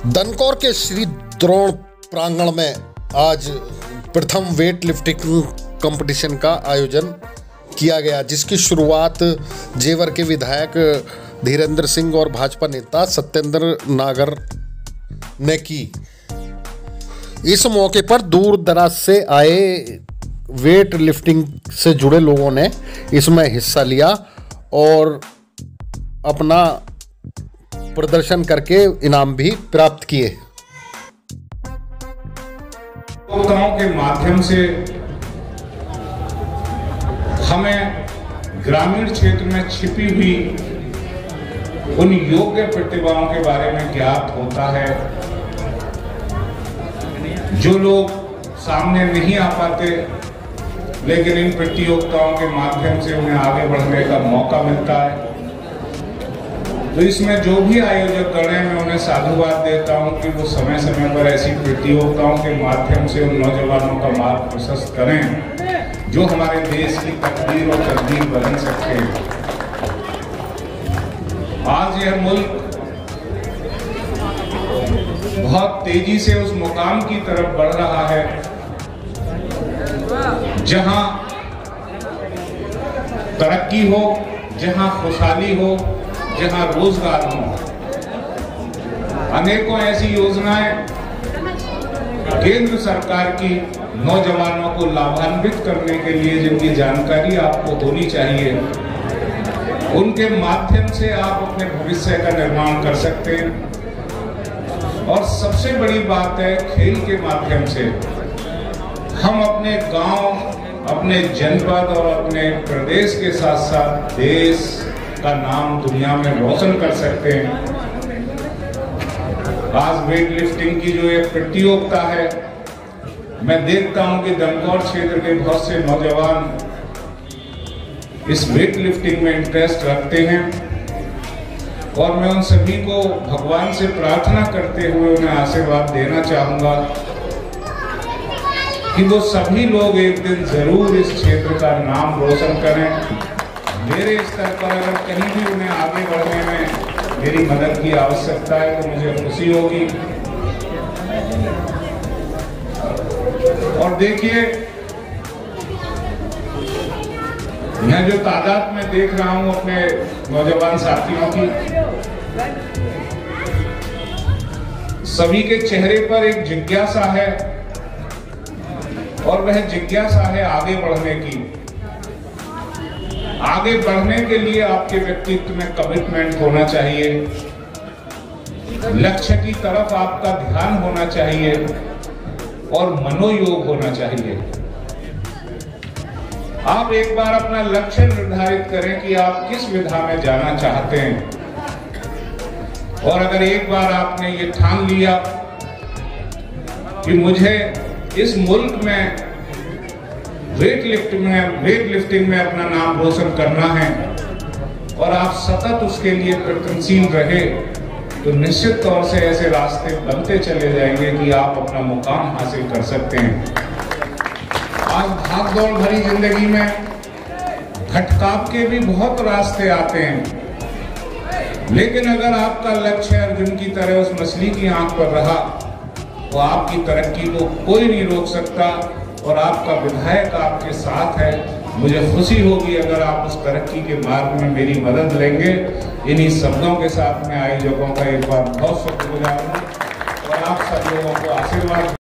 दनकौर के श्री द्रोण प्रांगण में आज प्रथम वेट लिफ्टिंग कंपटीशन का आयोजन किया गया, जिसकी शुरुआत जेवर के विधायक धीरेन्द्र सिंह और भाजपा नेता सत्येंद्र नागर ने की। इस मौके पर दूर दराज से आए वेट लिफ्टिंग से जुड़े लोगों ने इसमें हिस्सा लिया और अपना प्रदर्शन करके इनाम भी प्राप्त किए। उपभोक्ताओं के माध्यम से हमें ग्रामीण क्षेत्र में छिपी हुई उन योग्य प्रतिभाओं के बारे में ज्ञात होता है जो लोग सामने नहीं आ पाते, लेकिन इन प्रतियोगिताओं के माध्यम से उन्हें आगे बढ़ने का मौका मिलता है। तो इसमें जो भी आयोजक गण हैं, मैं उन्हें साधुवाद देता हूं कि वो समय समय पर ऐसी प्रतियोगिताओं के माध्यम से उन नौजवानों का मार्ग प्रशस्त करें जो हमारे देश की तकदीर और तकदीर बदल सकते हैं। आज यह मुल्क बहुत तेजी से उस मुकाम की तरफ बढ़ रहा है जहां तरक्की हो, जहां खुशहाली हो, जहां रोजगार हो। अनेकों ऐसी योजनाएं केंद्र सरकार की नौजवानों को लाभान्वित करने के लिए, जिनकी जानकारी आपको होनी चाहिए, उनके माध्यम से आप अपने भविष्य का निर्माण कर सकते हैं। और सबसे बड़ी बात है, खेल के माध्यम से हम अपने गांव, अपने जनपद और अपने प्रदेश के साथ साथ देश का नाम दुनिया में रोशन कर सकते हैं। आज वेट लिफ्टिंग की जो एक प्रतियोगिता है, मैं देखता हूं कि दनकौर क्षेत्र के बहुत से नौजवान इस वेट लिफ्टिंग में इंटरेस्ट रखते हैं और मैं उन सभी को भगवान से प्रार्थना करते हुए उन्हें आशीर्वाद देना चाहूंगा कि वो सभी लोग एक दिन जरूर इस क्षेत्र का नाम रोशन करें। मेरे स्तर पर अगर कहीं भी उन्हें आगे बढ़ने में मेरी मदद की आवश्यकता है तो मुझे खुशी होगी। और देखिए, मैं जो तादाद में देख रहा हूं अपने नौजवान साथियों की, सभी के चेहरे पर एक जिज्ञासा है और वह जिज्ञासा है आगे बढ़ने की। आगे बढ़ने के लिए आपके व्यक्तित्व में कमिटमेंट होना चाहिए, लक्ष्य की तरफ आपका ध्यान होना चाहिए और मनोयोग होना चाहिए। आप एक बार अपना लक्ष्य निर्धारित करें कि आप किस विधा में जाना चाहते हैं, और अगर एक बार आपने ये ठान लिया कि मुझे इस मुल्क में वेट लिफ्टिंग में अपना नाम रोशन करना है और आप सतत उसके लिए प्रयत्नशील रहे, तो निश्चित तौर से ऐसे रास्ते बनते चले जाएंगे कि आप अपना मुकाम हासिल कर सकते हैं। आज भागदौड़ भरी जिंदगी में खटकाव के भी बहुत रास्ते आते हैं, लेकिन अगर आपका लक्ष्य अर्जुन की तरह उस मछली की आंख पर रहा तो आपकी तरक्की को कोई नहीं रोक सकता और आपका विधायक आपके साथ है। मुझे खुशी होगी अगर आप उस तरक्की के मार्ग में मेरी मदद लेंगे। इन्हीं शब्दों के साथ मैं आयोजकों का एक बार बहुत शुक्रगुजार हूं और आप सब लोगों को आशीर्वाद